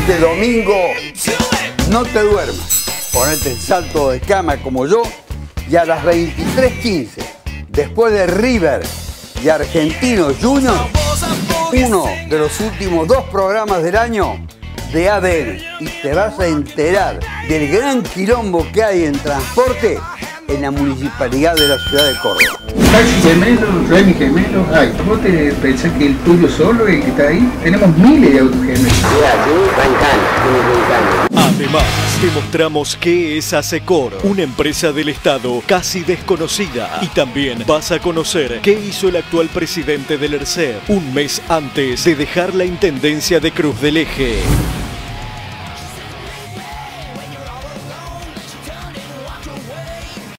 Este domingo no te duermas, ponete el salto de cama como yo y a las 23:15, después de River y Argentinos Juniors, uno de los últimos 2 programas del año de ADN, y te vas a enterar del gran quilombo que hay en transporte en la municipalidad de la ciudad de Córdoba. Taxi gemelo, Remy gemelo. Ay, ¿vos te pensás que el tuyo solo es el que está ahí? Tenemos miles de autos gemelos. Además, te mostramos qué es Asecor, una empresa del Estado casi desconocida. Y también vas a conocer qué hizo el actual presidente del ERCEP un mes antes de dejar la intendencia de Cruz del Eje.